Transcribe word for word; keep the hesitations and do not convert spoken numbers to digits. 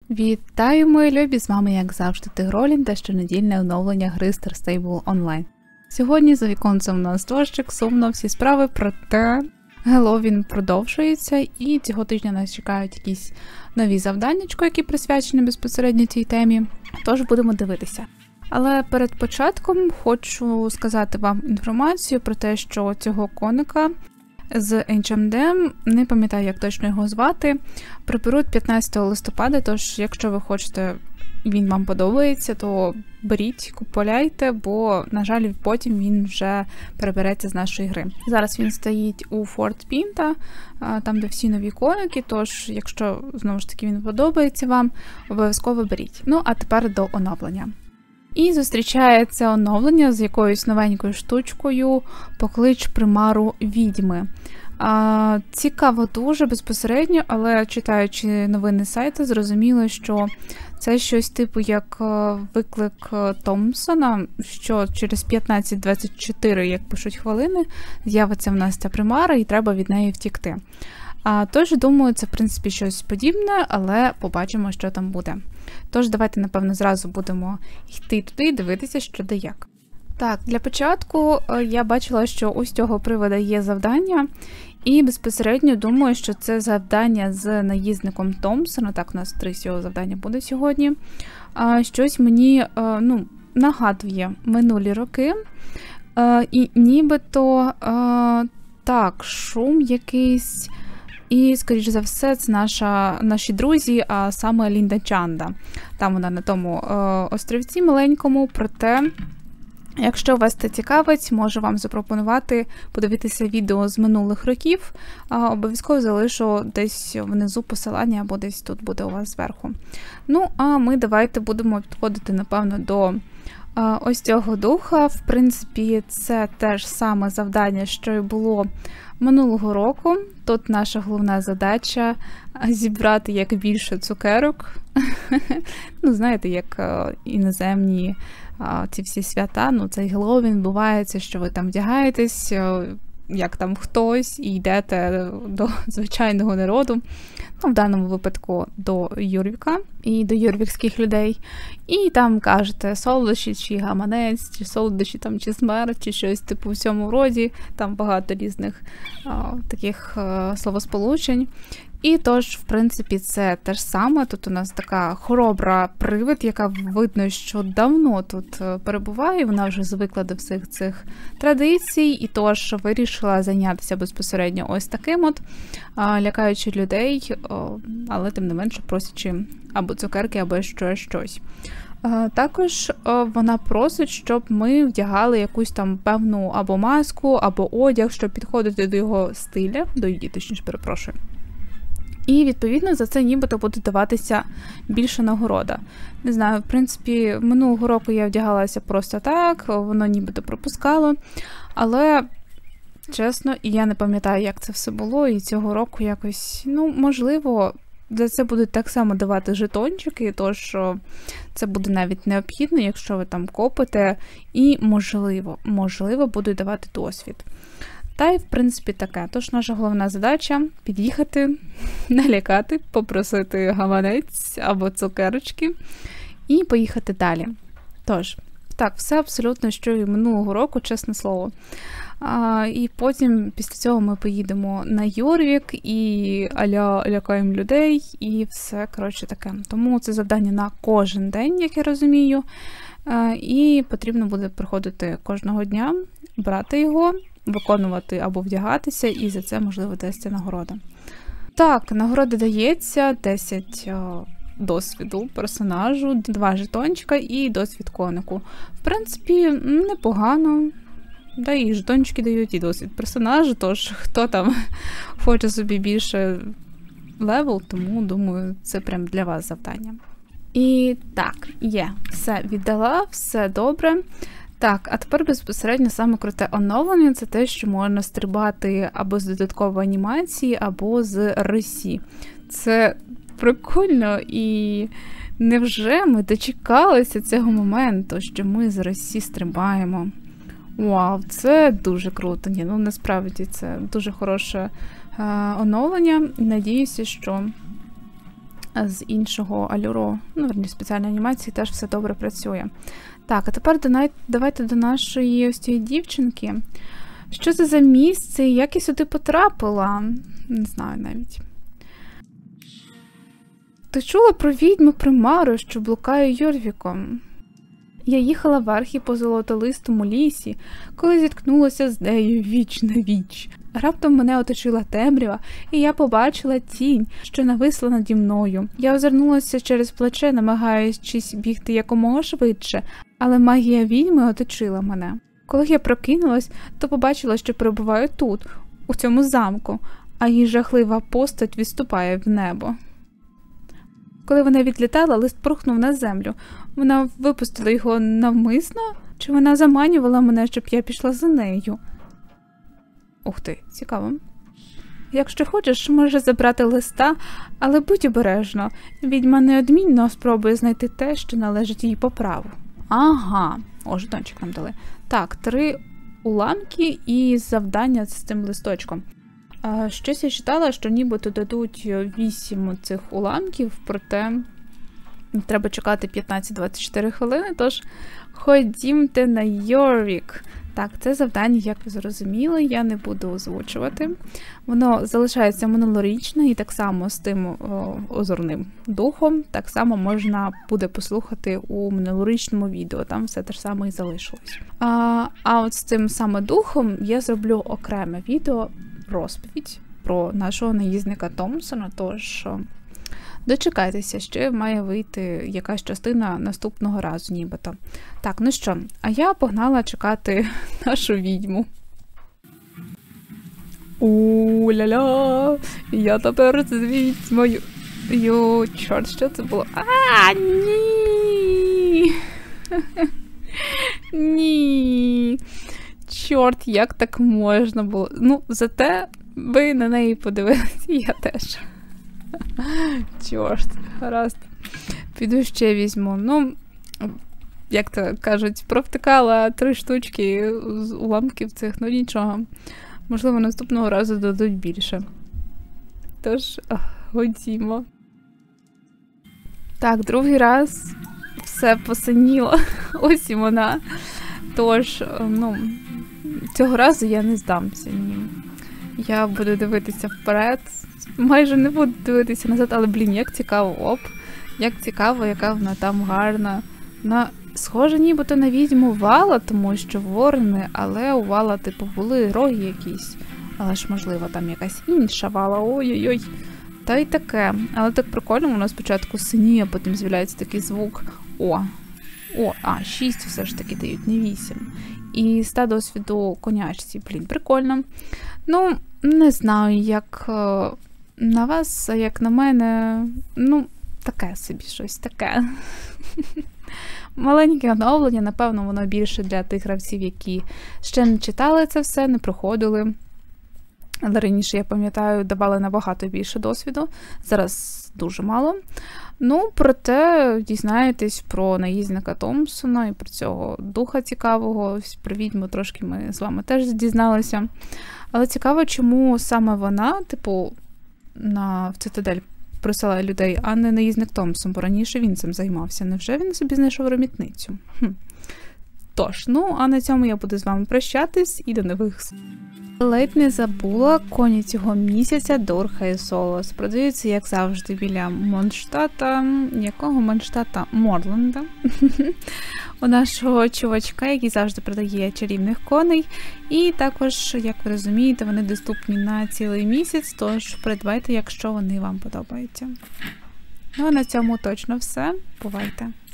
Вітаю, мої любі! З вами, як завжди, Тигролін та щонедільне оновлення гри Star Stable Online. Сьогодні за віконцем у нас дощик, сумно, всі справи, проте Геловін продовжується і цього тижня нас чекають якісь нові завданнячко, які присвячені безпосередньо цій темі, тож будемо дивитися. Але перед початком хочу сказати вам інформацію про те, що цього коника з ейч ем ді, не пам'ятаю, як точно його звати, приберуть п'ятнадцятого листопада, тож якщо ви хочете, він вам подобається, то беріть, купуйте, бо, на жаль, потім він вже перебереться з нашої гри. Зараз він стоїть у Форт Пінта, там, де всі нові коники, тож, якщо, знову ж таки, він подобається вам, обов'язково беріть. Ну, а тепер до оновлення. І зустрічається оновлення з якоюсь новенькою штучкою «Поклич примару відьми». А, цікаво дуже безпосередньо, але читаючи новини сайту, зрозуміло, що це щось типу як виклик Томпсона, що через п'ятнадцять двадцять чотири, як пишуть хвилини, з'явиться в нас ця примара і треба від неї втікти. А, тож, думаю, це, в принципі, щось подібне, але побачимо, що там буде. Тож, давайте, напевно, зразу будемо йти туди і дивитися, що де як. Так, для початку я бачила, що у цього привода є завдання, і безпосередньо думаю, що це завдання з наїзником Томпсона, так, у нас три цього завдання буде сьогодні. А, щось мені, ну, нагадує минулі роки, а, і нібито, а, так, шум якийсь. І, скоріш за все, це наша, наші друзі, а саме Лінда Чанда. Там вона на тому е, островці маленькому, проте, якщо вас це цікавить, можу вам запропонувати подивитися відео з минулих років. Е, обов'язково залишу десь внизу посилання, або десь тут буде у вас зверху. Ну, а ми давайте будемо підходити, напевно, до е, ось цього духа. В принципі, це те ж саме завдання, що і було минулого року. Тут наша головна задача – зібрати як більше цукерок. Ну, знаєте, як іноземні ці всі свята, ну, цей Геловін відбувається, що ви там вдягаєтесь, як там хтось, і йдете до звичайного народу, ну, в даному випадку до Юрвіка і до юрвікських людей, і там кажете солодощі, чи гаманець, чи солодощі, там, чи смерть, чи щось типу в цьому роді, там багато різних а, таких а, словосполучень. І тож, в принципі, це те ж саме. Тут у нас така хоробра привид, яка видно, що давно тут перебуває, вона вже звикла до всіх цих традицій, і тож вирішила зайнятися безпосередньо ось таким от, лякаючи людей, але тим не менше просячи або цукерки, або ще щось. Також вона просить, щоб ми вдягали якусь там певну або маску, або одяг, щоб підходити до його стиля, до її, точніше, перепрошую. І, відповідно, за це нібито буде даватися більше нагорода. Не знаю, в принципі, минулого року я вдягалася просто так, воно нібито пропускало, але, чесно, і я не пам'ятаю, як це все було, і цього року якось, ну, можливо, за це будуть так само давати жетончики, тож це буде навіть необхідно, якщо ви там копите, і, можливо, можливо, будуть давати досвід. Та й, в принципі, таке. Тож наша головна задача – під'їхати, налякати, попросити гаманець або цукерочки і поїхати далі. Тож, так, все абсолютно, що і минулого року, чесне слово. А, і потім, після цього, ми поїдемо на Юрвік і аля лякаємо людей, і все, коротше, таке. Тому це завдання на кожен день, як я розумію. А, і потрібно буде приходити кожного дня, брати його, виконувати або вдягатися, і за це, можливо, дасться нагорода. Так, нагорода дається десять о, досвіду персонажу, два жетончика і досвід конику. В принципі, непогано. Да, і жетончики дають, і досвід персонажу, тож хто там хоче собі більше левел, тому, думаю, це прям для вас завдання. І так, є, все віддала, все добре. Так, а тепер безпосередньо саме круте оновлення – це те, що можна стрибати або з додаткової анімації, або з рисі. Це прикольно, і невже ми дочекалися цього моменту, що ми з рисі стрибаємо? Вау, це дуже круто. Ні, ну насправді це дуже хороше е, оновлення. Надіюся, що з іншого алюро, ну, верні, спеціальної анімації, теж все добре працює. Так, а тепер давайте до нашої ось цієї дівчинки. Що це за місце і як я сюди потрапила? Не знаю навіть. Ти чула про відьму Примару, що блукає Йорвіком? Я їхала в архі по золотолистому лісі, коли зіткнулася з нею віч на віч. Раптом мене оточила темрява, і я побачила тінь, що нависла наді мною. Я озирнулася через плече, намагаючись бігти якомога швидше, але магія відьми оточила мене. Коли я прокинулась, то побачила, що перебуваю тут, у цьому замку, а її жахлива постать відступає в небо. Коли вона відлітала, лист прухнув на землю. Вона випустила його навмисно? Чи вона заманювала мене, щоб я пішла за нею? Ух ти, цікаво. Якщо хочеш, можеш забрати листа, але будь обережно. Відьма неодмінно спробує знайти те, що належить їй по праву. Ага, о, жетончик нам дали. Так, три уламки і завдання з цим листочком. А, щось я читала, що нібито дадуть вісім цих уламків, проте треба чекати п'ятнадцять-двадцять чотири хвилини, тож ходімте на Йорвік. Так, це завдання, як ви зрозуміли, я не буду озвучувати. Воно залишається минулорічне і так само з тим о, озорним духом, так само можна буде послухати у минулорічному відео, там все те ж саме і залишилось. А, а от з цим саме духом я зроблю окреме відео, розповідь про нашого наїзника Томпсона, тож дочекайтеся, ще має вийти якась частина наступного разу нібито. Так, ну що, а я погнала чекати нашу відьму. У-ля-ля, я тепер з відьмою. Йо, чорт, що це було? А, ні! Ні! Чорт, як так можна було? Ну, зате ви на неї подивилися, я теж. Чорт, гаразд. Піду ще візьму. Ну, як то кажуть, провтикала три штучки з уламків цих, ну нічого. Можливо, наступного разу дадуть більше. Тож, ходімо. Так, другий раз все посиніло. Ось і вона. Тож, ну, цього разу я не здамся, ні. Я буду дивитися вперед. Майже не буду дивитися назад, але, блін, як цікаво, оп. Як цікаво, яка вона там гарна. Вона схожа нібито на відьму Вала, тому що ворони, але у Вала, типу, були роги якісь. Але ж, можливо, там якась інша Вала, ой-ой-ой. Та й таке. Але так прикольно, воно спочатку синіє, потім з'являється такий звук. О, о, а, шість все ж таки дають, не вісім. І ста досвіду конячці, блін, прикольно. Ну, не знаю, як на вас, а як на мене, ну, таке собі щось, таке. Маленьке оновлення, напевно, воно більше для тих гравців, які ще не читали це все, не проходили. Але раніше, я пам'ятаю, давали набагато більше досвіду, зараз дуже мало. Ну, проте дізнаєтесь про наїзника Томпсона і про цього духа цікавого, про відьму трошки ми з вами теж дізналися. Але цікаво, чому саме вона, типу, на, в Цитадель присилає людей, а не наїзник Томпсон, бо раніше він цим займався. Невже він собі знайшов ремітницю? Хм. Тож, ну, а на цьому я буду з вами прощатись і до нових. Ледь не забула, коні цього місяця Дорха і Солос. Продаються, як завжди, біля Монштата, якого Монштата? Морленда. У нашого чувачка, який завжди продає чарівних коней. І також, як ви розумієте, вони доступні на цілий місяць, тож придбайте, якщо вони вам подобаються. Ну а на цьому точно все. Бувайте!